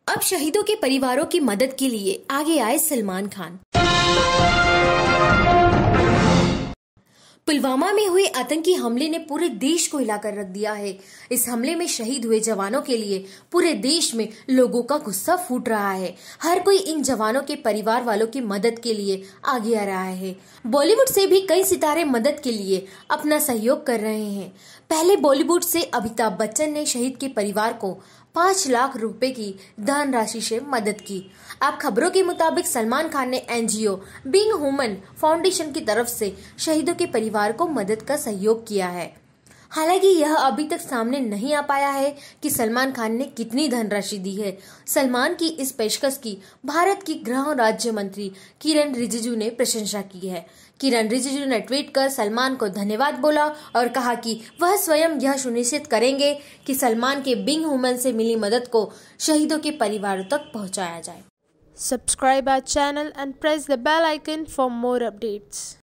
अब शहीदों के परिवारों की मदद के लिए आगे आए सलमान खान। पुलवामा में हुए आतंकी हमले ने पूरे देश को हिलाकर रख दिया है। इस हमले में शहीद हुए जवानों के लिए पूरे देश में लोगों का गुस्सा फूट रहा है। हर कोई इन जवानों के परिवार वालों की मदद के लिए आगे आ रहा है। बॉलीवुड से भी कई सितारे मदद के लिए अपना सहयोग कर रहे हैं। पहले बॉलीवुड से अमिताभ बच्चन ने शहीद के परिवार को 5 लाख रुपए की धनराशि से मदद की। अब खबरों के मुताबिक सलमान खान ने एनजीओ बीइंग ह्यूमन फाउंडेशन की तरफ से शहीदों के परिवार को मदद का सहयोग किया है। हालांकि यह अभी तक सामने नहीं आ पाया है कि सलमान खान ने कितनी धनराशि दी है। सलमान की इस पेशकश की भारत की गृह राज्य मंत्री किरण रिजिजू ने प्रशंसा की है। किरण रिजिजू ने ट्वीट कर सलमान को धन्यवाद बोला और कहा कि वह स्वयं यह सुनिश्चित करेंगे कि सलमान के बीइंग ह्यूमन से मिली मदद को शहीदों के परिवारों तक पहुंचाया जाए। Subscribe our channel and press the bell icon for more updates.